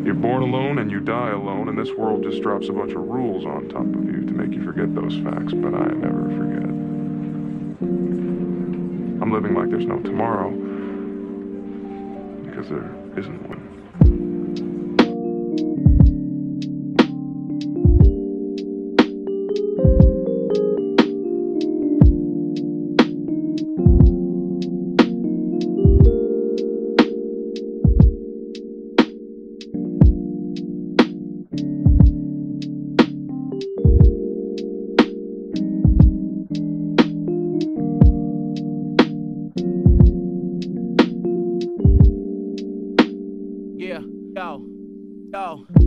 You're born alone and you die alone, and this world just drops a bunch of rules on top of you to make you forget those facts, but I never forget. I'm living like there's no tomorrow, because there isn't one. Yeah, yo.